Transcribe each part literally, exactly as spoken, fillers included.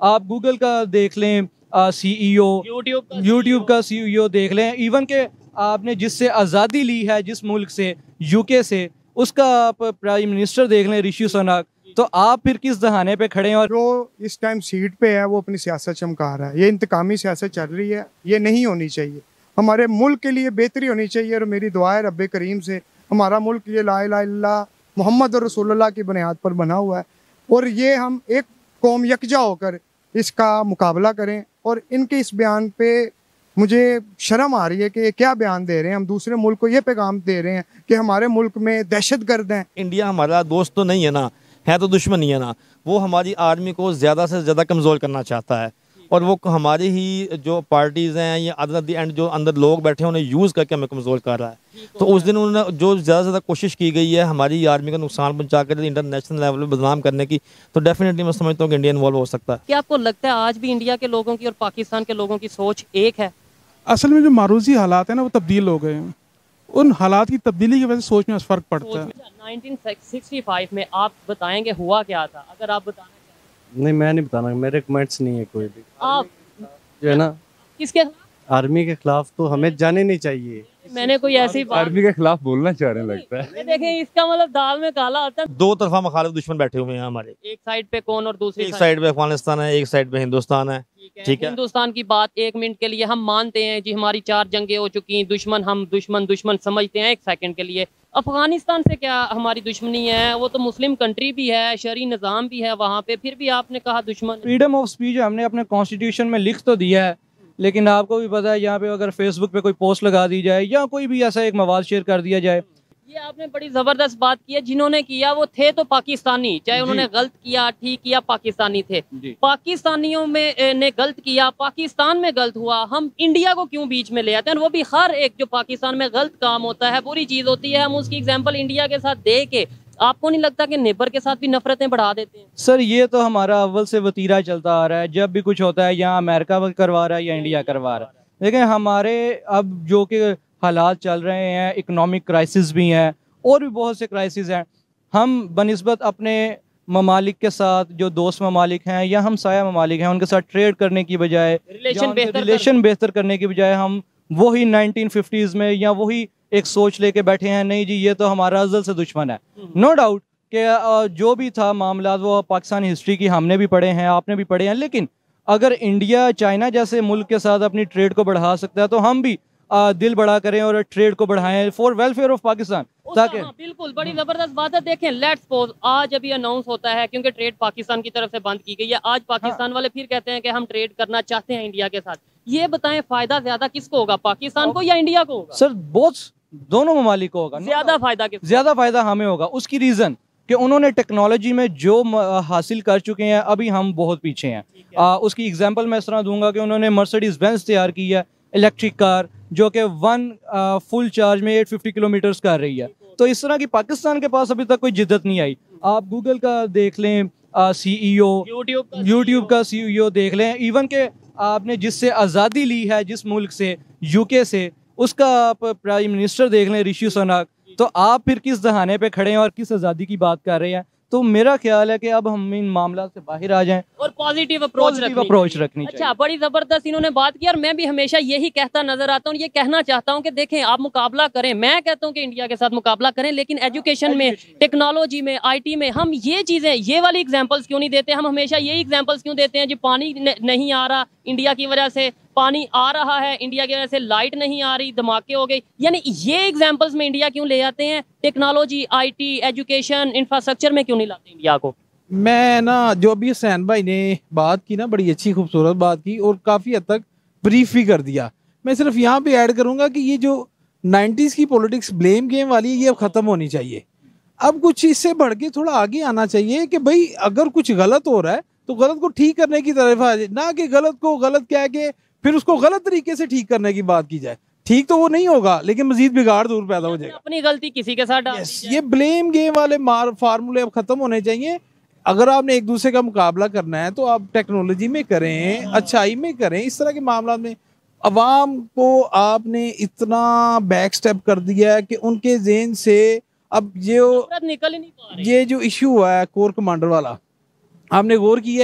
आप गूगल का देख लें सीईओ, यूट्यूब यूट्यूब का सीईओ देख लें, इवन के आपने जिससे आज़ादी ली है जिस मुल्क से, यूके से, उसका आप प्राइम मिनिस्टर देख लें ऋषि सुनक। तो आप फिर किस दहाने पे खड़े हैं? और जो इस टाइम सीट पे है वो अपनी सियासत चमका रहा है। ये इंतकामी सियासत चल रही है, ये नहीं होनी चाहिए। हमारे मुल्क के लिए बेहतरी होनी चाहिए और मेरी दुआ है रब्बे करीम से हमारा मुल्क ये ला इलाहा इल्लल्लाह मोहम्मद और रसूलुल्लाह की बुनियाद पर बना हुआ है और ये हम एक कौम यकजा होकर इसका मुकाबला करें। और इनके इस बयान पे मुझे शर्म आ रही है कि ये क्या बयान दे रहे हैं। हम दूसरे मुल्क को ये पैगाम दे रहे हैं कि हमारे मुल्क में दहशत गर्द हैं। इंडिया हमारा दोस्त तो नहीं है ना, है तो दुश्मन ही है ना। वो हमारी आर्मी को ज़्यादा से ज़्यादा कमज़ोर करना चाहता है और वो हमारी ही जो पार्टीज़ हैं या अदर दी एंड जो अंदर लोग बैठे हैं उन्हें यूज़ करके हमें कमज़ोर कर रहा है। तो उस दिन उन्होंने जो ज़्यादा से ज़्यादा कोशिश की गई है हमारी आर्मी का नुकसान पहुँचा कर इंटरनेशनल लेवल पर बदनाम करने की, तो डेफिनेटली मैं समझता हूँ कि इंडिया इन्वॉल्व हो सकता है। क्या आपको लगता है आज भी इंडिया के लोगों की और पाकिस्तान के लोगों की सोच एक है? असल में जो मारूजी हालात है ना वो तब्दील हो गए हैं। उन हालात की तब्दीली की वजह से सोच में फ़र्क पड़ता है। नाइनटीन सिक्सटी फाइव में आप बताएंगे हुआ क्या था, अगर आप बताना चाहें। नहीं, मैं नहीं बताना, मेरे कमेंट्स नहीं है कोई भी। आप जो है ना किसके? आर्मी के खिलाफ तो हमें जाने नहीं चाहिए। मैंने कोई ऐसी बात आर्मी के खिलाफ बोलना चाह रहे हैं लगता है। देखें इसका मतलब दाल में काला आता है। दो तरफा मुखालिफ दुश्मन बैठे हुए हैं हमारे, एक साइड पे कौन और दूसरी एक साइड पे अफगानिस्तान है, एक साइड पे हिंदुस्तान है। ठीक है, हिंदुस्तान की बात एक मिनट के लिए हम मानते हैं जी, हमारी चार जंगें हो चुकी हैं, दुश्मन हम दुश्मन दुश्मन समझते हैं एक सेकंड के लिए। अफगानिस्तान से क्या हमारी दुश्मनी है? वो तो मुस्लिम कंट्री भी है, शरई निज़ाम भी है वहाँ पे, फिर भी आपने कहा दुश्मन। फ्रीडम ऑफ स्पीच हमने अपने कॉन्स्टिट्यूशन में लिख तो दिया है, लेकिन आपको भी पता है यहाँ पे अगर फेसबुक पे कोई पोस्ट लगा दी जाए या कोई भी ऐसा एक मवाद शेयर कर दिया जाए। ये आपने बड़ी जबरदस्त बात की है। जिन्होंने किया वो थे तो पाकिस्तानी, चाहे उन्होंने गलत किया ठीक किया, पाकिस्तानी थे। पाकिस्तानियों में ने गलत किया, पाकिस्तान में गलत हुआ, हम इंडिया को क्यों बीच में ले आते हैं? वो भी हर एक जो पाकिस्तान में गलत काम होता है, बुरी चीज होती है, हम उसकी एग्जाम्पल इंडिया के साथ दे के, आपको नहीं लगता कि नेबर के साथ भी नफरतें बढ़ा देते हैं? सर ये तो हमारा अव्वल से वतीरा चलता आ रहा है। जब भी कुछ होता है यहाँ अमेरिका करवा रहा है या इंडिया करवा रहा है, लेकिन हमारे अब जो कि हालात चल रहे हैं, इकोनॉमिक क्राइसिस भी हैं और भी बहुत से क्राइसिस हैं, हम बनिस्बत अपने ममालिक के साथ जो दोस्त ममालिक हैं या हम साया ममालिक हैं उनके साथ ट्रेड करने की बजाय, रिलेशन बेहतर रिलेशन बेहतर करने की बजाय हम वही नाइनटीन फिफ्टीज़ में या वही एक सोच लेके बैठे हैं, नहीं जी ये तो हमारा अज़ल से दुश्मन है। नो डाउट कि जो भी था मामला वो पाकिस्तानी हिस्ट्री की हमने भी पढ़े हैं, आपने भी पढ़े हैं, लेकिन अगर इंडिया चाइना जैसे मुल्क के साथ अपनी ट्रेड को बढ़ा सकता है तो हम भी आ, दिल बड़ा करें और ट्रेड को बढ़ाएं फॉर वेलफेयर ऑफ पाकिस्तान। ताकि हाँ, बिल्कुल बड़ी जबरदस्त बात है। देखें लेट्स सपोज आज अभी अनाउंस होता है क्योंकि ट्रेड पाकिस्तान की तरफ से बंद की गई है, आज पाकिस्तान हाँ। वाले फिर कहते हैं कि हम ट्रेड करना चाहते हैं इंडिया के साथ। ये बताएं फायदा ज्यादा किसको होगा, पाकिस्तान को या इंडिया को होगा? सर बहुत दोनों ममालिक को होगा। ज्यादा फायदा किसको? ज्यादा फायदा हमें होगा। उसकी रीजन कि उन्होंने टेक्नोलॉजी में जो हासिल कर चुके हैं, अभी हम बहुत पीछे हैं। आ, उसकी एग्जांपल मैं इस तरह दूंगा कि उन्होंने मर्सिडीज बेंज तैयार की है, इलेक्ट्रिक कार जो कि वन फुल चार्ज में आठ सौ पचास किलोमीटर्स कर रही है। तो इस तरह की पाकिस्तान के पास अभी तक कोई जिद्दत नहीं आई। आप गूगल का देख लें सीईओ, यूट्यूब यूट्यूब का सीईओ देख लें, इवन के आपने जिससे आज़ादी ली है जिस मुल्क से, यूके से, उसका आप प्राइम मिनिस्टर देख लें ऋषि सुनक। तो आप फिर किस दहाने पे खड़े हैं और किस आज़ादी की बात कर रहे हैं? तो मेरा ख्याल है कि अब हम इन मामला से बाहर आ जाएं और पॉजिटिव अप्रोच अप्रोच रखनी चाहिए। अच्छा, बड़ी जबरदस्त इन्होंने बात की और मैं भी हमेशा यही कहता नजर आता हूँ, ये कहना चाहता हूँ कि देखें आप मुकाबला करें, मैं कहता हूँ कि इंडिया के साथ मुकाबला करें, लेकिन एजुकेशन में, टेक्नोलॉजी में, आईटी में हम ये चीजें, ये वाली एग्जांपल्स क्यों नहीं देते? हम हमेशा यही एग्जांपल्स क्यों देते हैं जी पानी नहीं आ रहा इंडिया की वजह से, पानी आ रहा है इंडिया की वजह से, लाइट नहीं आ रही, धमाके हो गए, यानी ये एग्जांपल्स में इंडिया क्यों ले आते हैं? टेक्नोलॉजी, आईटी, एजुकेशन, इंफ्रास्ट्रक्चर में क्यों नहीं लाते इंडिया को? मैं ना जो अभी हुसैन भाई ने बात की ना, बड़ी अच्छी खूबसूरत बात की और काफ़ी हद तक ब्रीफ भी कर दिया। मैं सिर्फ यहाँ पे ऐड करूँगा कि ये जो नाइन्टीज़ की पॉलिटिक्स ब्लेम गेम वाली है, ये अब ख़त्म होनी चाहिए। अब कुछ इससे बढ़ के थोड़ा आगे आना चाहिए कि भाई अगर कुछ गलत हो रहा है तो गलत को ठीक करने की तरफ आ जाए, ना कि गलत को गलत कह के फिर उसको गलत तरीके से ठीक करने की बात की जाए। ठीक तो वो नहीं होगा, लेकिन मजीद बिगाड़ दूर पैदा हो जाएगा। अपनी गलती किसी के साथ डाल yes, ये ब्लेम गेम वाले मार फार्मूले अब खत्म होने चाहिए। अगर आपने एक दूसरे का मुकाबला करना है तो आप टेक्नोलॉजी में करें, अच्छाई में करें। इस तरह के मामला में अवाम को आपने इतना बैक स्टेप कर दिया है कि उनके ज़हन से अब ये निकल ही नहीं पा रही। ये जो इशू हुआ है कोर कमांडर वाला, आपने गौर किया है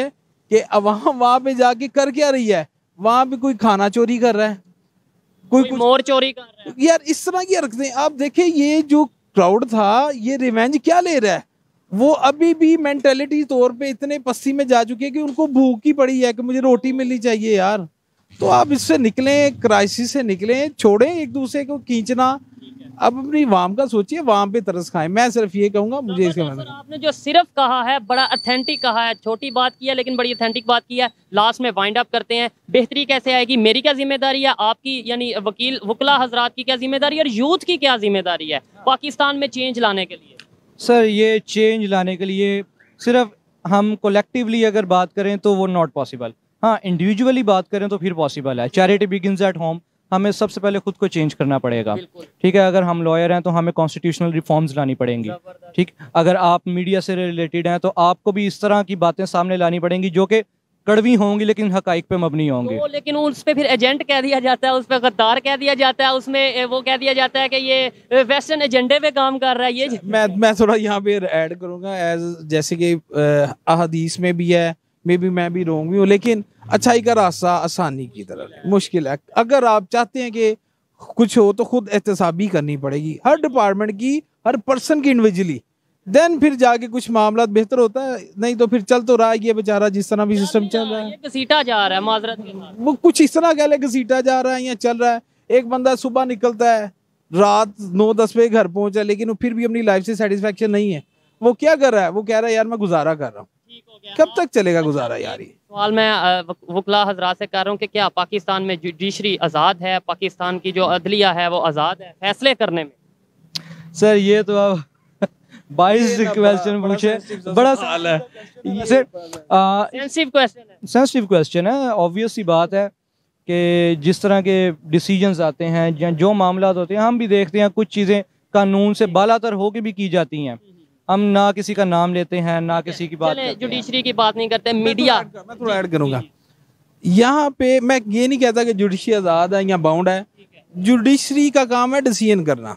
कि वहाँ वहाँ पे जाके कर क्या रही है, वहाँ पे कोई खाना चोरी कर रहा है, कोई, कोई कोई मोर चोरी कर रहा है। यार इस तरह की हरकतें। आप देखें ये जो क्राउड था ये रिवेंज क्या ले रहा है, वो अभी भी मेंटेलिटी तौर पे इतने पस्ती में जा चुके हैं कि उनको भूख ही पड़ी है कि मुझे रोटी मिलनी चाहिए यार। तो आप इससे निकलें, क्राइसिस से निकलें, छोड़ें एक दूसरे को खींचना, अब अपनी वाम का सोचिए, वाम पे तरस खाएं। मैं सिर्फ ये कहूंगा, मुझे इसके सर आपने जो सिर्फ कहा है बड़ा अथेंटिक कहा है, छोटी बात की है लेकिन बड़ी अथेंटिक बात की है। लास्ट में वाइंड अप करते हैं, बेहतरी कैसे आएगी, मेरी क्या जिम्मेदारी है, आपकी यानी वकील वकला हजरात की क्या जिम्मेदारी है और यूथ की क्या जिम्मेदारी है पाकिस्तान में चेंज लाने के लिए? सर ये चेंज लाने के लिए सिर्फ हम कोलेक्टिवली अगर बात करें तो वो नॉट पॉसिबल। हाँ, इंडिविजुअली बात करें तो फिर पॉसिबल है। Charity begins at home. हमें सबसे पहले खुद को चेंज करना पड़ेगा, ठीक है। अगर हम लॉयर हैं तो हमें कॉन्स्टिट्यूशनल रिफॉर्म्स लानी पड़ेंगी, ठीक। अगर आप मीडिया से रिलेटेड हैं तो आपको भी इस तरह की बातें सामने लानी पड़ेंगी जो कि कड़वी होंगी लेकिन हकाइक पे मबनी होंगी। तो लेकिन उस पे फिर एजेंट कह दिया जाता है, उस पे गद्दार कह दिया जाता है, उसमें वो कह दिया जाता है कि ये वेस्टर्न एजेंडे पे काम कर रहा है। ये मैं मैं थोड़ा यहाँ पे ऐड करूँगा, एज जैसे कि अहदीस में भी है, मे बी मैं भी रोंग भी हूँ, लेकिन अच्छाई का रास्ता आसानी की तरफ मुश्किल है। अगर आप चाहते हैं कि कुछ हो तो खुद एहतसाबी करनी पड़ेगी हर डिपार्टमेंट की, हर पर्सन की इंडिविजुअली, देन फिर जाके कुछ मामला बेहतर होता है। नहीं तो फिर चल तो रहा है ये बेचारा जिस तरह भी सिस्टम चल रहा है, ये घसीटा जा रहा है माजरत के साथ। वो कुछ इस तरह कह ले घसीटा जा रहा है या चल रहा है। एक बंदा सुबह निकलता है, रात नौ दस बजे घर पहुंचा, लेकिन वो फिर भी अपनी लाइफ से सेटिस्फेक्शन नहीं है। वो क्या कर रहा है, वो कह रहा है यार मैं गुजारा कर रहा हूँ। कब तक चलेगा गुजारा यार? ये सवाल मैं वकला हजरात से कर रहा हूँ कि क्या पाकिस्तान में जुडिशरी आज़ाद है, पाकिस्तान की जो अदलिया है वो आज़ाद है फैसले करने में? सर ये तो आप बाईस क्वेश्चन पूछे, बड़ा सवाल है, सेंसिटिव क्वेश्चन है। सेंसिटिव क्वेश्चन है। ऑब्वियस सी बात है कि जिस तरह के डिसीजंस आते हैं या जो मामला होते हैं, हम भी देखते हैं कुछ चीज़ें कानून से बालातर होके भी की जाती हैं। हम ना किसी का नाम लेते हैं ना किसी की बात करते हैं। जुडिशरी की बात नहीं करते, मीडिया। मैं थोड़ा ऐड करूंगा यहाँ पे। मैं ये नहीं कहता कि जुडिशरी आज़ाद है या बाउंड है। जुडिशरी का काम है डिसीजन करना,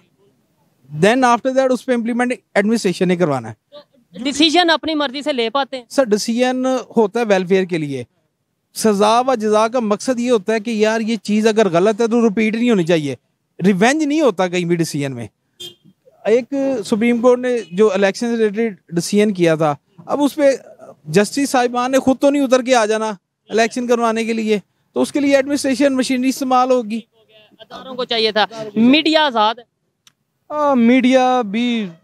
देन आफ्टर दैट उस पर इम्प्लीमेंट एडमिनिस्ट्रेशन ने करवाना है। डिसीजन अपनी मर्जी से ले पाते हैं सर। डिसीजन होता है वेलफेयर के लिए। सजा व जजा का मकसद ये होता है कि यार ये चीज़ अगर गलत है तो रिपीट नहीं होनी चाहिए। रिवेंज नहीं होता कहीं भी डिसीजन में। एक सुप्रीम कोर्ट ने जो इलेक्शन से रिलेटेड डिसीजन किया था, अब उस पर जस्टिस साहिबान ने खुद तो नहीं उतर के आ जाना इलेक्शन करवाने के लिए, तो उसके लिए एडमिनिस्ट्रेशन मशीनरी इस्तेमाल होगी। अदारों को चाहिए था। मीडिया आज़ाद है, आ, मीडिया भी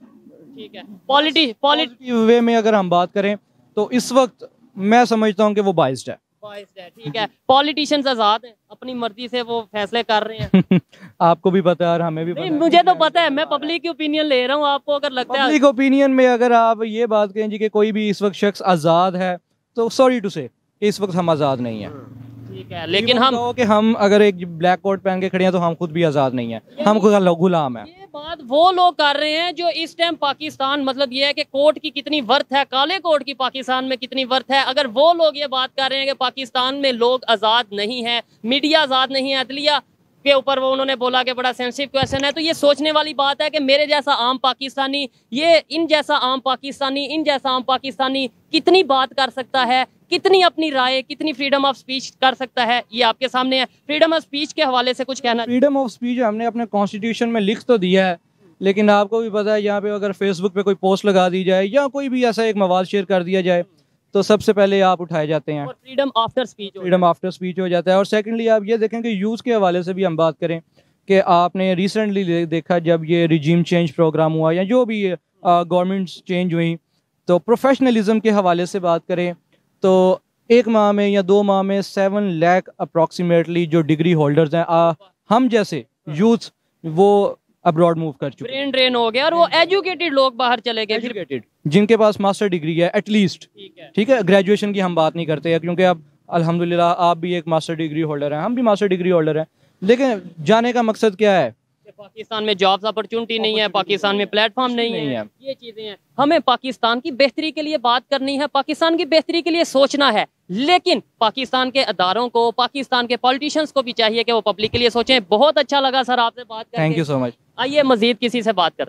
ठीक है। पॉलिटी पॉलिटी वे में अगर हम बात करें तो इस वक्त मैं समझता हूँ कि वो बाइस्ड है। ठीक है। पॉलिटिशियंस आज़ाद हैं, अपनी मर्जी से वो फैसले कर रहे हैं। आपको भी पता है और हमें भी पता नहीं, है। मुझे तो पता है, मैं पब्लिक की ओपिनियन ले रहा हूँ। आपको अगर लगता है पब्लिक ओपिनियन में अगर आप ये बात कहें जी कि कोई भी इस वक्त शख्स आज़ाद है, तो सॉरी टू से इस वक्त हम आज़ाद नहीं हैं। ठीक है, लेकिन हम कि हम अगर एक ब्लैक कोट पहन के खड़े हैं तो हम खुद भी आज़ाद नहीं हैं, हम खुद गुलाम हैं। ये बात वो लोग कर रहे हैं जो इस टाइम पाकिस्तान, मतलब ये है कि कोर्ट की कितनी वर्थ है, काले कोर्ट की पाकिस्तान में कितनी वर्थ है। अगर वो लोग ये बात कर रहे हैं कि पाकिस्तान में लोग आज़ाद नहीं है, मीडिया आज़ाद नहीं है, अदलिया के ऊपर वो उन्होंने बोला कि बड़ा सेंसिटिव क्वेश्चन है, तो ये सोचने वाली बात है कि मेरे जैसा आम पाकिस्तानी, ये इन जैसा आम पाकिस्तानी, इन जैसा आम पाकिस्तानी कितनी बात कर सकता है, कितनी अपनी राय, कितनी फ्रीडम ऑफ स्पीच कर सकता है, ये आपके सामने है। फ्रीडम ऑफ स्पीच के हवाले से कुछ कहना? फ्रीडम ऑफ स्पीच हमने अपने कॉन्स्टिट्यूशन में लिख तो दिया है, लेकिन आपको भी पता है यहाँ पे अगर फेसबुक पे कोई पोस्ट लगा दी जाए या कोई भी ऐसा एक मवाद शेयर कर दिया जाए तो सबसे पहले आप उठाए जाते हैं। Freedom after speech freedom after speech हो जाता है। और सेकेंडली आप ये देखें कि यूज़ के हवाले से भी हम बात करें कि आपने रिसेंटली देखा जब ये रिजीम चेंज प्रोग्राम हुआ या जो भी गवर्नमेंट चेंज हुई, तो प्रोफेशनलिज्म के हवाले से बात करें तो एक माह में या दो माह में सेवन लाख अप्रॉक्सीमेटली जो डिग्री होल्डर्स हैं, आ, हम जैसे यूथ वो अब्रॉड मूव कर चुके, ब्रेन ड्रेन हो गया और वो एजुकेटेड लोग बाहर चले गए, एजुकेटेड जिनके पास मास्टर डिग्री है एटलीस्ट, ठीक है। ग्रेजुएशन की हम बात नहीं करते हैं क्योंकि अब अल्हम्दुलिल्लाह आप भी एक मास्टर डिग्री होल्डर हैं, हम भी मास्टर डिग्री होल्डर हैं, लेकिन जाने का मकसद क्या है? पाकिस्तान में जॉब्स अपॉर्चुनिटी नहीं है, पाकिस्तान में प्लेटफॉर्म नहीं, नहीं है, ये चीजें हैं। हमें पाकिस्तान की बेहतरी के लिए बात करनी है, पाकिस्तान की बेहतरी के लिए सोचना है, लेकिन पाकिस्तान के अदारों को, पाकिस्तान के पॉलिटिशियंस को भी चाहिए कि वो पब्लिक के लिए सोचें। बहुत अच्छा लगा सर आपसे बात करके, थैंक यू सो मच। आइए मजीद किसी से बात करते हैं।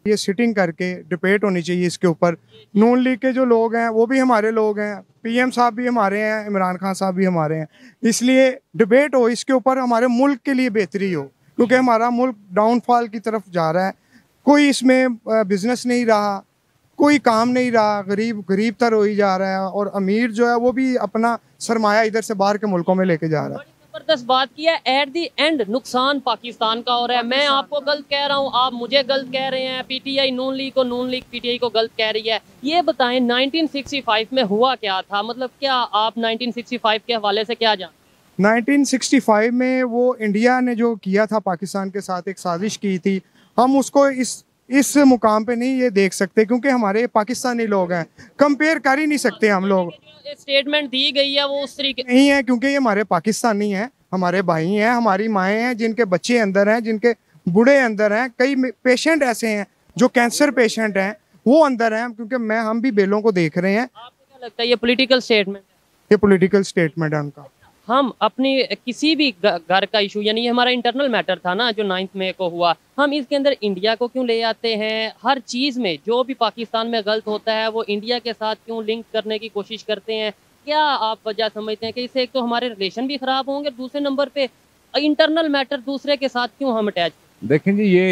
ये सिटिंग करके डिबेट होनी चाहिए इसके ऊपर। नून लीग के जो लोग हैं वो भी हमारे लोग हैं, पीएम साहब भी हमारे हैं, इमरान खान साहब भी हमारे हैं, इसलिए डिबेट हो इसके ऊपर, हमारे मुल्क के लिए बेहतरी हो, क्योंकि हमारा मुल्क डाउनफॉल की तरफ जा रहा है। कोई इसमें बिजनेस नहीं रहा, कोई काम नहीं रहा, गरीब गरीब तर हो ही जा रहा है, और अमीर जो है वो भी अपना सरमाया इधर से बाहर के मुल्कों में लेके जा रहा है। जबरदस्त बात की है। एट दी एंड नुकसान पाकिस्तान का हो रहा है। मैं आपको गलत कह रहा हूँ, आप मुझे गलत कह रहे हैं, पीटीआई नून लीग को, नून लीग पीटीआई को गलत कह रही है। ये बताएं नाइनटीन सिक्सटी फाइव में हुआ क्या था, मतलब क्या आप नाइनटीन सिक्सटी फाइव के हवाले से क्या जान? नाइनटीन सिक्सटी फाइव में वो इंडिया ने जो किया था पाकिस्तान के साथ, एक साजिश की थी, हम उसको इस इस मुकाम पे नहीं ये देख सकते, क्योंकि हमारे पाकिस्तानी लोग हैं, कंपेयर कर ही नहीं सकते हम लोग। स्टेटमेंट दी गई है वो उस तरीके नहीं है, क्योंकि ये हमारे पाकिस्तानी हैं, हमारे भाई हैं, हमारी माएँ हैं, जिनके बच्चे अंदर हैं, जिनके बूढ़े अंदर हैं, कई पेशेंट ऐसे हैं जो कैंसर पेशेंट हैं वो अंदर हैं, क्योंकि मैं हम भी बेलों को देख रहे हैं। आपको क्या लगता है ये पॉलिटिकल स्टेटमेंट है? ये पॉलिटिकल स्टेटमेंट है उनका। हम अपनी किसी भी घर का इशू, यानी ये हमारा इंटरनल मैटर था ना जो नाइन्थ मई को हुआ, हम इसके अंदर इंडिया को क्यों ले आते हैं? हर चीज़ में जो भी पाकिस्तान में गलत होता है वो इंडिया के साथ क्यों लिंक करने की कोशिश करते हैं? क्या आप वजह समझते हैं कि इससे एक तो हमारे रिलेशन भी ख़राब होंगे, दूसरे नंबर पे इंटरनल मैटर दूसरे के साथ क्यों हम अटैच? देखें जी, ये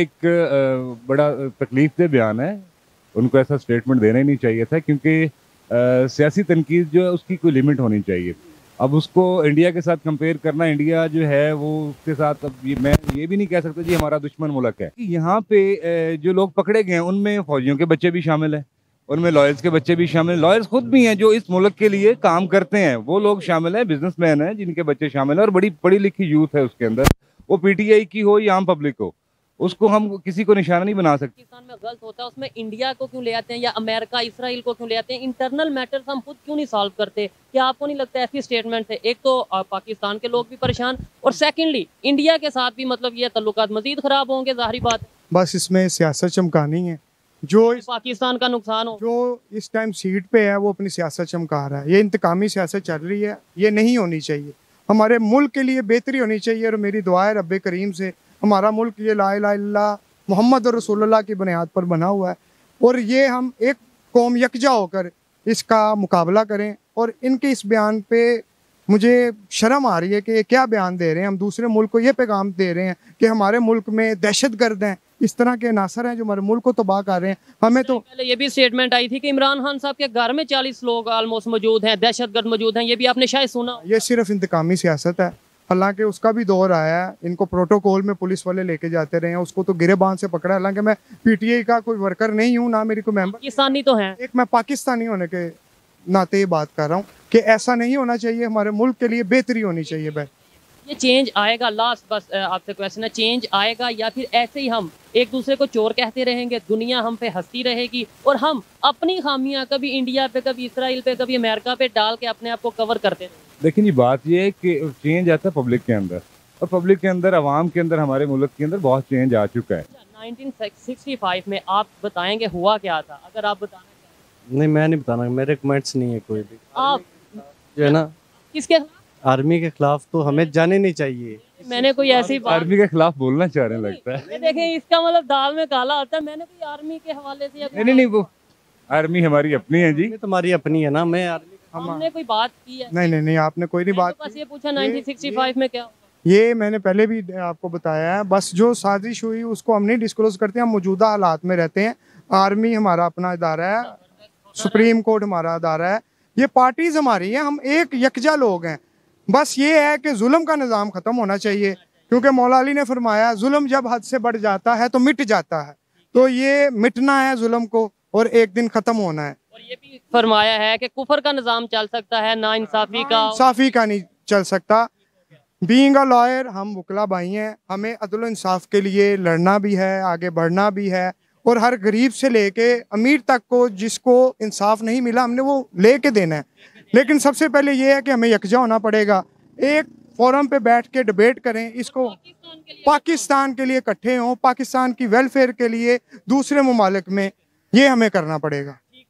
एक बड़ा तकलीफ दे बयान है, उनको ऐसा स्टेटमेंट देना ही नहीं चाहिए था, क्योंकि सियासी तनकीद जो है उसकी कोई लिमिट होनी चाहिए। अब उसको इंडिया के साथ कंपेयर करना, इंडिया जो है वो उसके साथ, अब ये मैं ये भी नहीं कह सकता जी हमारा दुश्मन मुल्क है। यहाँ पे जो लोग पकड़े गए हैं उनमें फौजियों के बच्चे भी शामिल हैं, उनमें लॉयर्स के बच्चे भी शामिल हैं, लॉयर्स खुद भी हैं जो इस मुल्क के लिए काम करते हैं, वो लोग शामिल हैं, बिजनेसमैन हैं जिनके बच्चे शामिल हैं, और बड़ी पढ़ी लिखी यूथ है उसके अंदर, वो पीटीआई की हो या आम पब्लिक हो, उसको हम किसी को निशाना नहीं बना सकते। पाकिस्तान में गलत होता है उसमें इंडिया को क्यों ले आते हैं, या अमेरिका इसराइल को क्यों ले आते हैं? इंटरनल मैटर्स हम खुद क्यों नहीं सॉल्व करते? क्या आपको नहीं लगता ऐसी स्टेटमेंट है, एक तो पाकिस्तान के लोग भी परेशान, और सेकेंडली इंडिया के साथ भी मतलब ये तल्लुकात मजीद खराब होंगे, जाहिर बात है। बस इसमें सियासत चमकानी है, जो इस, पाकिस्तान का नुकसान हो, जो इस टाइम सीट पे है वो अपनी सियासत चमका रहा है। ये इंतकामी सियासत चल रही है, ये नहीं होनी चाहिए। हमारे मुल्क के लिए बेहतरी होनी चाहिए, और मेरी दुआ है रब्बे करीम से, हमारा मुल्क ये ला इलाहा इल्लल्लाह मोहम्मद और रसूलुल्लाह की बुनियाद पर बना हुआ है, और ये हम एक कौम यकजा होकर इसका मुकाबला करें। और इनके इस बयान पे मुझे शर्म आ रही है कि ये क्या बयान दे रहे हैं। हम दूसरे मुल्क को ये पैगाम दे रहे हैं कि हमारे मुल्क में दहशत गर्द हैं, इस तरह के नासर हैं जो हमारे मुल्क को तबाह कर रहे हैं। हमें तो पहले ये भी स्टेटमेंट आई थी कि इमरान खान साहब के घर में चालीस लोग ऑलमोस्ट मौजूद हैं, दहशतगर्द मौजूद हैं, ये भी आपने शायद सुना। ये सिर्फ इंतकामी सियासत है, हालांकि उसका भी दौर आया है, इनको प्रोटोकॉल में पुलिस वाले लेके जाते रहे हैं, उसको तो गिरेबान से पकड़ा। हालांकि मैं पीटीआई का कोई वर्कर नहीं हूँ, ना मेरी कोई मेंबर, पाकिस्तानी तो हैं, एक मैं पाकिस्तानी होने के नाते ये बात कर रहा हूँ कि ऐसा नहीं होना चाहिए, हमारे मुल्क के लिए बेहतरी होनी चाहिए। बस ये चेंज आएगा, लास्ट बस आपसे क्वेश्चन है, चेंज आएगा या फिर ऐसे ही हम एक दूसरे को चोर कहते रहेंगे, दुनिया हम पे हंसती रहेगी, और हम अपनी खामियां कभी इंडिया पे, कभी इसराइल पे, कभी अमेरिका पे डाल के अपने आप को कवर करते रहेंगे? देखिए जी, बात ये है कि चेंज आता है पब्लिक के अंदर, और पब्लिक के अंदर, आवाम के अंदर, हमारे मुल्क के अंदर बहुत चेंज आ चुका है। नाइनटीन सिक्सटी फाइव में आप बताएंगे हुआ क्या था, अगर आप बताना चाहें? नहीं, मैं नहीं बताना, मेरे कमेंट्स नहीं है कोई भी। आप जो है ना, किसके? आर्मी के खिलाफ तो हमें जाने नहीं चाहिए। मैंने कोई ऐसी बात, आर्मी के खिलाफ बोलना चाह रहे हैं लगता है। देखें इसका मतलब दाल में काला आता है, मैंने कोई आर्मी के हवाले से या नहीं नहीं नहीं, वो आर्मी हमारी अपनी है जी। तुम्हारी अपनी है ना, मैं आर्मी हमने कोई बात की है? नहीं नहीं नहीं, आपने कोई नहीं मैंने बात तो बस की। ये पूछा नाइनटीन सिक्सटी फाइव में क्या हुआ? ये मैंने पहले भी आपको बताया है, बस जो साजिश हुई उसको हम नहीं डिस्क्लोज करते, हम मौजूदा हालात में रहते हैं। आर्मी हमारा अपना इदारा है, सुप्रीम कोर्ट हमारा इदारा है, ये पार्टीज हमारी हैं, हम एक यकजा लोग हैं। बस ये है कि जुल्म का निज़ाम ख़त्म होना चाहिए, क्योंकि मौला अली ने फरमाया जुल्म जब हद से बढ़ जाता है तो मिट जाता है, तो ये मिटना है जुल्म को, और एक दिन ख़त्म होना है। और ये भी फरमाया है कि कुफर का निज़ाम चल सकता है, ना इंसाफी का इंसाफी का नहीं चल सकता। बीइंग अ लॉयर, हम वकला भाई हैं, हमें अदल इंसाफ के लिए लड़ना भी है, आगे बढ़ना भी है, और हर गरीब से लेके अमीर तक को जिसको इंसाफ नहीं मिला हमने वो लेके देना है। लेकिन सबसे पहले ये है कि हमें यकजा होना पड़ेगा, एक फोरम पे बैठ के डिबेट करें, इसको पाकिस्तान के लिए इकट्ठे हों, पाकिस्तान की वेलफेयर के लिए दूसरे ममालिक में, ये हमें करना पड़ेगा।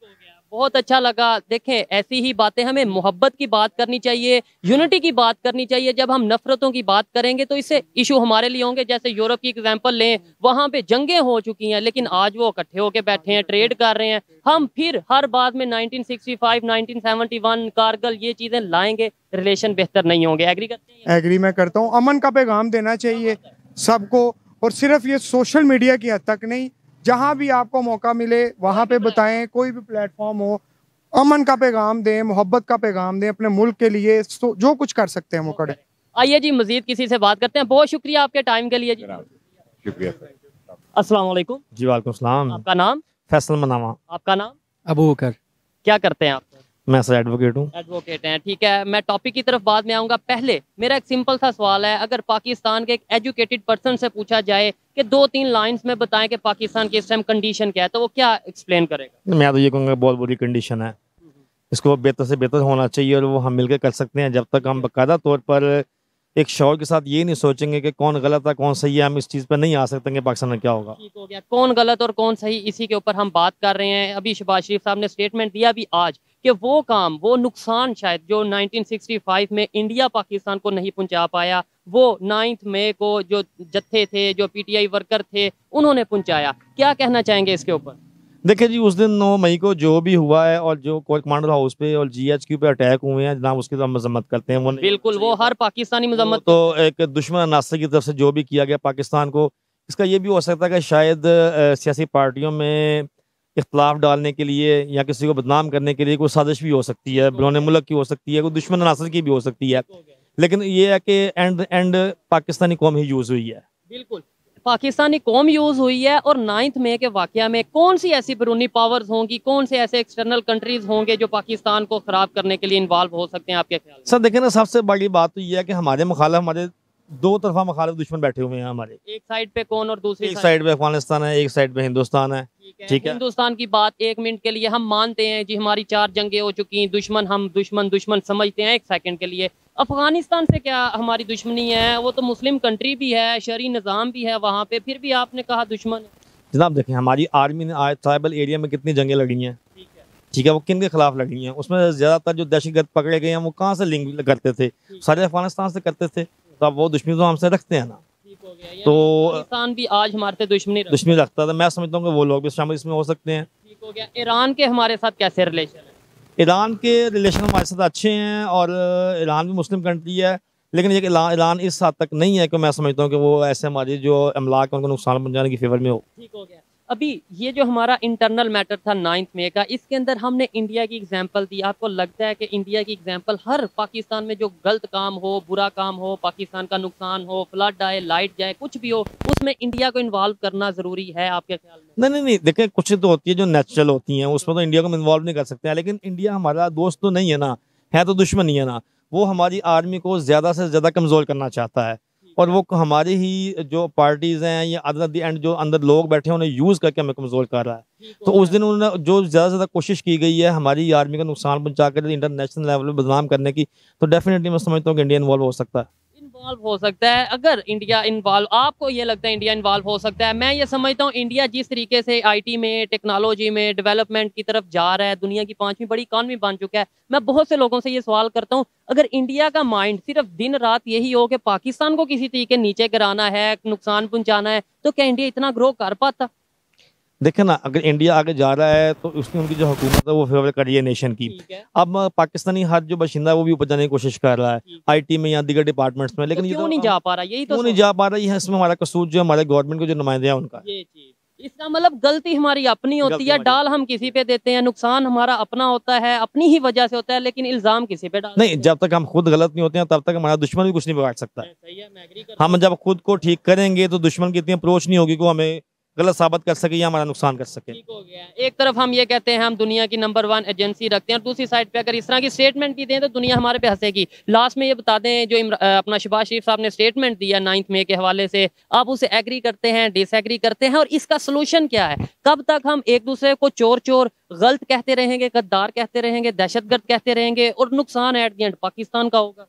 बहुत अच्छा लगा। देखें, ऐसी ही बातें, हमें मोहब्बत की बात करनी चाहिए, यूनिटी की बात करनी चाहिए। जब हम नफरतों की बात करेंगे तो इससे इशू हमारे लिए होंगे। जैसे यूरोप की एग्जांपल लें, वहाँ पे जंगें हो चुकी हैं, लेकिन आज वो इकट्ठे होकर बैठे हैं, ट्रेड कर रहे हैं। हम फिर हर बात में nineteen sixty five, nineteen seventy one, Kargil, ये चीजें लाएंगे, रिलेशन बेहतर नहीं होंगे। एग्री करते हैं? एग्री मैं करता हूँ। अमन का पैगाम देना चाहिए सबको, और सिर्फ ये सोशल मीडिया की हद तक नहीं, जहाँ भी आपको मौका मिले वहाँ पे बताएं, कोई भी प्लेटफॉर्म हो, अमन का पैगाम दें, मोहब्बत का पैगाम दें अपने मुल्क के लिए, जो कुछ कर सकते हैं वो करें। आइए जी, मजीद किसी से बात करते हैं। बहुत शुक्रिया आपके टाइम के लिए जी। शुक्रिया सर। अस्सलाम वालेकुम। जी वालेकुम सलाम। आपका नाम? Faisal Manama. आपका नाम? अबू बकर। क्या करते हैं आप? मैं सर एडवोकेट हूँ। एडवोकेट हैं, ठीक है। मैं टॉपिक की तरफ बाद में आऊँगा। पहले मेरा एक सिंपल सा सवाल है, अगर पाकिस्तान के एक एजुकेटेड पर्सन से पूछा जाए कि दो तीन लाइंस में बताएं कि पाकिस्तान की इस टाइम कंडीशन क्या है, तो वो क्या एक्सप्लेन करेगा? मैं तो ये कहूँगा बहुत बुरी कंडीशन है, इसको बेहतर से बेहतर होना चाहिए और वो हम मिलकर कर सकते हैं। जब तक हम बाकायदा तौर पर एक शौर के साथ ये नहीं सोचेंगे कि कौन गलत है कौन सही है, हम इस चीज़ पर नहीं आ सकते कि पाकिस्तान में क्या होगा। ठीक हो गया, कौन गलत और कौन सही, इसी के ऊपर हम बात कर रहे हैं। अभी शहबाज शरीफ साहब ने स्टेटमेंट दिया भी आज कि वो काम, वो नुकसान शायद जो नाइनटीन सिक्सटी फाइव में इंडिया पाकिस्तान को नहीं पहुंचा पाया, वो नाइन्थ मई को जो जत्थे थे, जो पीटीआई वर्कर थे, उन्होंने पहुंचाया। क्या कहना चाहेंगे इसके ऊपर? देखिए जी, उस दिन नौ मई को जो भी हुआ है और जो कोर कमांडर हाउस पे और जीएचक्यू पे अटैक हुए हैं जनाब, उसकी तो हम मजम्मत करते हैं। वो बिल्कुल, वो हर पाकिस्तानी मजम्मत तो एक दुश्मन अनासर की तरफ से जो भी किया गया पाकिस्तान को, इसका ये भी हो सकता है कि शायद सियासी पार्टियों में इख्तलाफ डालने के लिए या किसी को बदनाम करने के लिए कोई साजिश भी हो सकती है, बिरोने मुल्क की हो सकती है, कोई दुश्मन अनासर की भी हो सकती है, लेकिन ये है कि एंड एंड पाकिस्तानी कौम ही यूज़ हुई है। बिल्कुल, पाकिस्तानी कौम यूज हुई है। और नाइन्थ मई के वाकया में कौन सी ऐसी बैरूनी पावर्स होंगी, कौन से ऐसे एक्सटर्नल कंट्रीज होंगे जो पाकिस्तान को खराब करने के लिए इन्वॉल्व हो सकते हैं आपके ख्याल में? सर देखिए ना, सबसे बड़ी बात तो ये है कि हमारे मुखालिफ, हमारे दो तरफा मुखालिफ दुश्मन बैठे हुए हैं हमारे। एक साइड पे कौन और दूसरी एक साइड पे अफगानिस्तान है, एक साइड पे हिंदुस्तान है। ठीक है, हिंदुस्तान की बात एक मिनट के लिए हम मानते हैं जी, हमारी चार जंगें हो चुकी, दुश्मन हम दुश्मन दुश्मन समझते हैं एक सेकंड के लिए। अफगानिस्तान से क्या हमारी दुश्मनी है? वो तो मुस्लिम कंट्री भी है, शरी निज़ाम भी है वहाँ पे, फिर भी आपने कहा दुश्मन है। जनाब देखिए, हमारी आर्मी ने आज ट्राइबल एरिया में कितनी जंगें लड़ी हैं, ठीक है, वो किन के खिलाफ लड़ी हैं? उसमें ज़्यादातर जो दहशतगर्द पकड़े गए हैं वो कहाँ से लिंक करते थे? सारे अफगानिस्तान से करते थे, तो अब वो दुश्मनी तो हमसे रखते हैं ना। तो पाकिस्तान भी आज हमारे से दुश्मनी दुश्मनी रखता था। मैं समझता हूँ कि वो लोग भी शामिल इसमें हो सकते हैं। ठीक हो गया। ईरान के हमारे साथ कैसे रिलेशन है? ईरान के रिलेशन हमारे साथ अच्छे हैं और ईरान भी मुस्लिम कंट्री है, लेकिन ये ईरान इस हद तक नहीं है कि मैं समझता हूँ कि वो ऐसे हमारी जो अमलाक है उनको नुकसान पहुँचाने की फेवर में हो। ठीक हो गया। अभी ये जो हमारा इंटरनल मैटर था नाइन्थ मई का, इसके अंदर हमने इंडिया की एग्जांपल दी। आपको लगता है कि इंडिया की एग्जांपल हर पाकिस्तान में जो गलत काम हो, बुरा काम हो, पाकिस्तान का नुकसान हो, फ्लड आए, लाइट जाए, कुछ भी हो, उसमें इंडिया को इन्वॉल्व करना जरूरी है आपके ख्याल में? नहीं नहीं नहीं, देखें, कुछ तो होती है जो नेचुरल होती हैं, उसमें तो इंडिया को इन्वॉल्व नहीं कर सकते हैं, लेकिन इंडिया हमारा दोस्त तो नहीं है ना, है तो दुश्मन ही है ना। वो हमारी आर्मी को ज़्यादा से ज़्यादा कमज़ोर करना चाहता है और वो हमारी ही जो पार्टीज हैं या अदर द एंड जो अंदर लोग बैठे हैं उन्हें यूज़ करके हमें कमज़ोर कर रहा है। तो उस दिन उन्होंने जो ज़्यादा से ज़्यादा कोशिश की गई है हमारी आर्मी का नुकसान पहुंचा कर इंटरनेशनल लेवल पर बदनाम करने की, तो डेफिनेटली मैं समझता हूँ कि इंडिया इन्वॉल्व हो सकता है। इन्वॉल्व हो सकता है। अगर इंडिया इन्वॉल्व, आपको ये लगता है इंडिया इन्वॉल्व हो सकता है? मैं ये समझता हूँ इंडिया जिस तरीके से आईटी में, टेक्नोलॉजी में, डेवलपमेंट की तरफ जा रहा है, दुनिया की पांचवी बड़ी इकॉनमी बन चुका है। मैं बहुत से लोगों से ये सवाल करता हूँ, अगर इंडिया का माइंड सिर्फ दिन रात यही हो कि पाकिस्तान को किसी तरीके नीचे गिराना है, नुकसान पहुंचाना है, तो क्या इंडिया इतना ग्रो कर पाता? देखे ना, अगर इंडिया आगे जा रहा है तो उसकी उनकी जो हुकूमत है वो फेवर कर रही है नेशन की। अब पाकिस्तानी हर जो बशिंदा है वो भी ऊपर जाने की कोशिश कर रहा है आईटी में या दीगर डिपार्टमेंट्स में, लेकिन तो ये क्यों तो नहीं जा पा रहा? यही तो क्यों नहीं जा पा रहा है? इसमें हमारा कसूर जो हमारे गवर्नमेंट के जो नुमाइंदे हैं उनका। ये चीज, इसका मतलब गलती हमारी अपनी होती है, डाल हम किसी पे देते हैं, नुकसान हमारा अपना होता है, अपनी ही वजह से होता है, लेकिन इल्जाम किसी पे डाल नहीं। जब तक हम खुद गलत नहीं होते हैं तब तक हमारा दुश्मन भी कुछ नहीं बिगाड़ सकता है। सही है, मैं एग्री करता हूं। हम जब खुद को ठीक करेंगे तो दुश्मन की इतनी अप्रोच नहीं होगी कि वो हमें गलत साबित कर सके या हमारा नुकसान कर सके। ठीक हो गया। एक तरफ हम ये कहते हैं हम दुनिया की नंबर वन एजेंसी रखते हैं, और दूसरी साइड पे अगर इस तरह की स्टेटमेंट भी दें तो दुनिया हमारे पे हंसेगी। लास्ट में ये बता दें, जो अपना शहबाज शरीफ साहब ने स्टेटमेंट दिया नाइन्थ मई के हवाले से, आप उसे एग्री करते हैं, डिसएग्री करते हैं, और इसका सोल्यूशन क्या है? कब तक हम एक दूसरे को चोर चोर गलत कहते रहेंगे, गद्दार कहते रहेंगे, दहशतगर्द कहते रहेंगे, और नुकसान एट द एंड पाकिस्तान का होगा?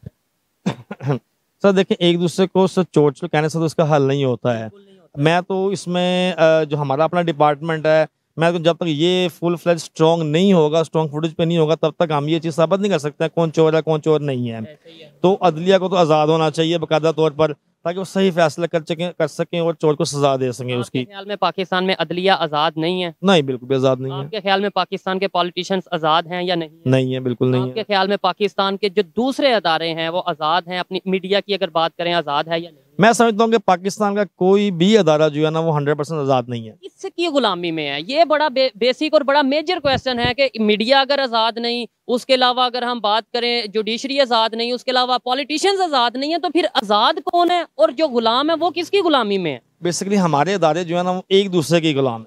सर देखिए, एक दूसरे को चोर चोर कहने से तो इसका हल नहीं होता है। मैं तो इसमें जो हमारा अपना डिपार्टमेंट है, मैं तो जब तक ये फुल फ्लेज स्ट्रॉन्ग नहीं होगा, स्ट्रॉन्ग फुटेज पे नहीं होगा, तब तक हम ये चीज़ साबित नहीं कर सकते हैं कौन चोर है कौन चोर नहीं है। तो अदलिया को तो आज़ाद होना चाहिए बाकायदा तौर पर, ताकि वो सही फैसला कर सकें कर सकें और चोर को सजा दे सकें। उसकी ख्याल में पाकिस्तान में अदलिया आज़ाद नहीं है? नहीं, बिल्कुल भी आज़ाद नहीं है। आपके ख्याल में पाकिस्तान के पॉलिटिशियंस आज़ाद हैं या नहीं है? नहीं है, बिल्कुल नहीं है। आपके ख्याल में पाकिस्तान के जो दूसरे अदारे हैं वो आज़ाद हैं? अपनी मीडिया की अगर बात करें, आज़ाद है या नहीं? मैं समझता हूँ कि पाकिस्तान का कोई भी अदारा जो है ना वो हंड्रेड परसेंट आज़ाद नहीं है। इसकी गुलामी में है, ये बड़ा बे, बेसिक और बड़ा मेजर क्वेश्चन है कि मीडिया अगर आज़ाद नहीं, उसके अलावा अगर हम बात करें जुडिशरी आज़ाद नहीं, उसके अलावा पॉलिटिशियंस आज़ाद नहीं है, तो फिर आज़ाद कौन है और जो गुलाम है वो किसकी गुलामी में है? बेसिकली हमारे अदारे जो है ना वो एक दूसरे के गुलाम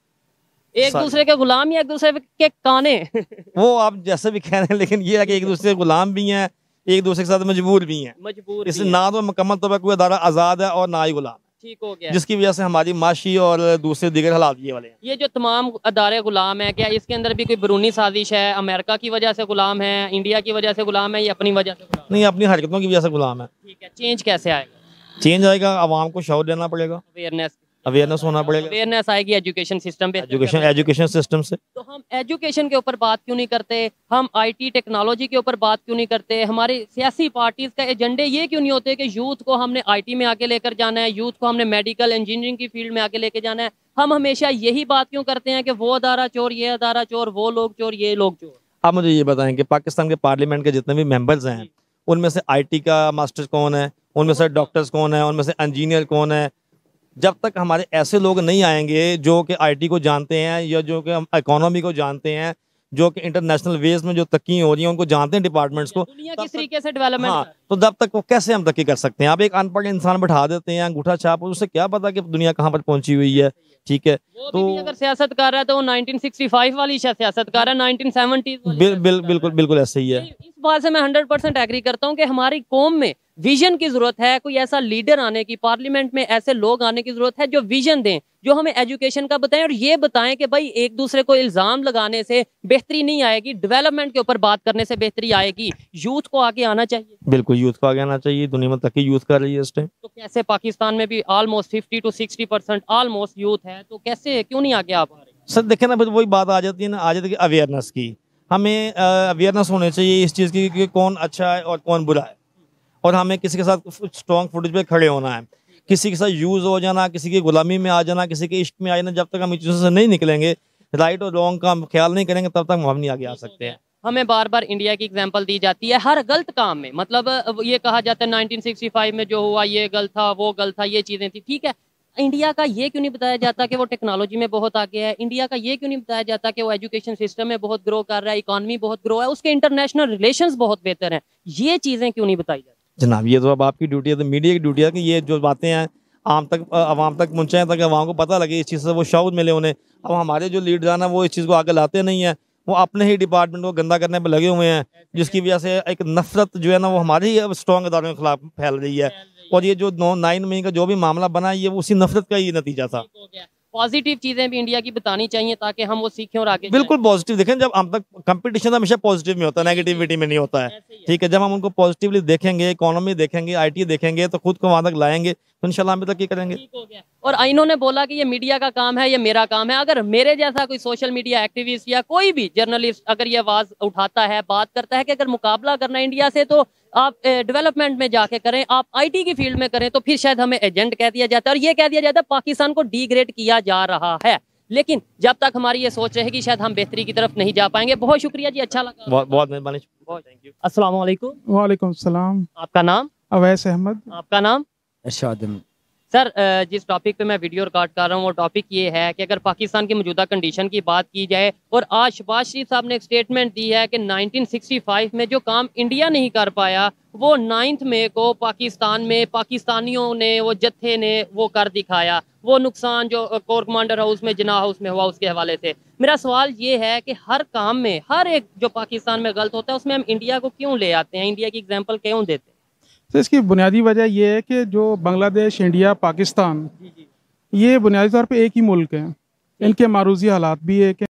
है। एक दूसरे के गुलाम या एक दूसरे के काने? वो आप जैसे भी कह रहे हैं, लेकिन ये है कि एक दूसरे के गुलाम भी हैं, एक दूसरे के साथ मजबूर भी हैं। मजबूर इसलिए ना तो मुकम्मल तौर पर कोई अदारा आज़ाद है और ना ही गुलाम, ठीक हो गया, जिसकी वजह से हमारी माशी और दूसरे दीगर हालात ये वाले हैं। ये जो तमाम अदारे गुलाम है, क्या इसके अंदर भी कोई बैरूनी साजिश है? अमेरिका की वजह से गुलाम है, इंडिया की वजह से गुलाम है या अपनी वजह से गुलाम है? नहीं, अपनी हरकतों की वजह से गुलाम है। ठीक है, चेंज कैसे आएगा? चेंज आएगा, आवाम को शौर देना पड़ेगा, अवेयरनेस अवेयरनेस होना पड़ेगा, अवेयरनेस आएगी एजुकेशन सिस्टम पे, एजुकेशन एजुकेशन सिस्टम से। तो हम एजुकेशन के ऊपर बात क्यों नहीं करते? हम आईटी टेक्नोलॉजी के ऊपर बात क्यों नहीं करते? हमारी सियासी पार्टीज का एजेंडे ये क्यों नहीं होते कि यूथ को हमने आईटी में आगे लेकर जाना है, यूथ को हमने मेडिकल इंजीनियरिंग की फील्ड में आगे लेके जाना है? हम हमेशा यही बात क्यों करते हैं कि वो अदारा चोर, ये अदारा चोर, वो लोग चोर, ये लोग चोर? आप मुझे ये बताएं कि पाकिस्तान के पार्लियामेंट के जितने भी मेंबर्स हैं उनमें से आईटी का मास्टर कौन है, उनमें से डॉक्टर्स कौन है, उनमें से इंजीनियर कौन है? जब तक हमारे ऐसे लोग नहीं आएंगे जो कि आईटी को जानते हैं या जो कि इकोनॉमी को जानते हैं, जो कि इंटरनेशनल वेज में जो तरक्की हो रही है उनको जानते हैं डिपार्टमेंट्स को, दुनिया किस तरीके से डेवलपमेंट, हाँ, तो जब तक वो कैसे हम तरक्की कर सकते हैं? आप एक अनपढ़ इंसान बैठा देते हैं अंगूठा छाप, उससे क्या पता कि दुनिया कहाँ पर पहुंची हुई है। ठीक है, वो तो भी अगर सियासत कर रहा है तो वो नाइनटीन सिक्सटी फाइव वाली सियासत कर रहा है, नाइनटीन सेवेंटीज़ वाली बिल, सियासत बिल, कर रहा है। बिल्कुल बिल्कुल ऐसे ही है। इस बात से मैं हंड्रेड परसेंट एग्री करता हूँ कि हमारी कौम में विजन की जरूरत है, कोई ऐसा लीडर आने की, पार्लियामेंट में ऐसे लोग आने की जरूरत है जो विजन दें, जो हमें एजुकेशन का बताएं और ये बताएं कि भाई एक दूसरे को इल्जाम लगाने से बेहतरी नहीं आएगी, डेवलपमेंट के ऊपर बात करने से बेहतरी आएगी। यूथ को आगे आना चाहिए, बिल्कुल यूथ को आगे आना चाहिए, दुनिया में तरक्की यूथ कर रही है इस टाइम। तो कैसे पाकिस्तान में भी almost fifty two sixty percent almost youth है, तो कैसे क्यों नहीं आगे आ पा रहे? सर देखें ना, फिर वही बात आ जाती है ना, आ जाती है अवेयरनेस की। हमें अवेयरनेस होनी चाहिए इस चीज़ की कि कौन अच्छा है और कौन बुरा है, और हमें किसी के साथ स्ट्रॉन्ग फुटेज पे खड़े होना है। किसी के साथ यूज़ हो जाना, किसी की गुलामी में आ जाना, किसी के इश्क में आ जाना, जब तक हम इस चीज़ों से नहीं निकलेंगे, राइट और रॉन्ग का हम ख्याल नहीं करेंगे, तब तक हम नहीं आगे आ सकते हैं। हमें बार बार इंडिया की एग्जांपल दी जाती है हर गलत काम में, मतलब ये कहा जाता है नाइनटीन सिक्सटी फाइव में जो हुआ ये गलत था, वो गलत था, ये चीज़ें थी। ठीक है, इंडिया का ये क्यों नहीं बताया जाता कि वो टेक्नोलॉजी में बहुत आगे है? इंडिया का ये क्यों नहीं बताया जाता कि वो एजुकेशन सिस्टम में बहुत ग्रो कर रहा है, इकॉनमी बहुत ग्रो है, उसके इंटरनेशनल रिलेशंस बहुत बेहतर हैं? ये चीज़ें क्यों नहीं बताई जाती? जनाब ये तो अब आपकी ड्यूटी है, तो मीडिया की ड्यूटी है कि ये जो बातें हैं आम तक आवाम तक पहुँचाएं, ताकि आवाम को पता लगे, इस चीज़ से वो शऊर मिले उन्हें। अब हमारे जो लीडर हैं वो इस चीज़ को आगे लाते नहीं हैं, वो अपने ही डिपार्टमेंट को गंदा करने पर लगे हुए हैं, जिसकी वजह से एक नफरत जो है ना वो हमारे ही स्ट्रॉन्ग अदारों के खिलाफ फैल रही है। और ये जो नौ नाइन मई का जो भी मामला बना है, ये उसी नफरत का ही नतीजा था। पॉजिटिव चीजें भी इंडिया की बतानी चाहिए ताकि हम वो सीखें और आगे बिल्कुल पॉजिटिव देखें, जब हम तक कंपटीशन हमेशा पॉजिटिव में होता है, नेगेटिविटी में नहीं होता है। ठीक है, जब हम उनको पॉजिटिवली देखेंगे, इकोनॉमी देखेंगे, आईटी देखेंगे, तो खुद को वहां तक लाएंगे, तो इंशाल्लाह हम तक करेंगे। और इन्होंने बोला कि ये मीडिया का काम है, ये मेरा काम है। अगर मेरे जैसा कोई सोशल मीडिया एक्टिविस्ट या कोई भी जर्नलिस्ट अगर ये आवाज उठाता है, बात करता है कि अगर मुकाबला करना है इंडिया से तो आप डेवलपमेंट में जाके करें, आप आईटी की फील्ड में करें, तो फिर शायद हमें एजेंट कह दिया जाता है और ये कह दिया जाता है पाकिस्तान को डिग्रेड किया जा रहा है। लेकिन जब तक हमारी ये सोच रहेगी शायद हम बेहतरी की तरफ नहीं जा पाएंगे। बहुत शुक्रिया जी, अच्छा लगा, बहुत बहुत मेहरबानी, थैंक यू। अस्सलाम वालेकुम। वालेकुम सलाम। आपका नाम? अवैस अहमद। आपका नाम? इरशाद। सर, जिस टॉपिक पे मैं वीडियो रिकॉर्ड कर रहा हूँ वो टॉपिक ये है कि अगर पाकिस्तान की मौजूदा कंडीशन की बात की जाए, और आज शहबाज शरीफ साहब ने एक स्टेटमेंट दी है कि नाइनटीन सिक्सटी फाइव में जो काम इंडिया नहीं कर पाया वो नाइन्थ मई को पाकिस्तान में पाकिस्तानियों ने, वो जत्थे ने वो कर दिखाया। वो नुकसान जो कोर कमांडर हाउस में, जिना हाउस में हुआ, उसके हवाले से मेरा सवाल ये है कि हर काम में, हर एक जो पाकिस्तान में गलत होता है उसमें हम इंडिया को क्यों ले आते हैं, इंडिया की एग्जाम्पल क्यों देते हैं? तो इसकी बुनियादी वजह यह है कि जो बांग्लादेश, इंडिया, पाकिस्तान, ये बुनियादी तौर पे एक ही मुल्क है। इनके मारूजी हालात भी एक हैं।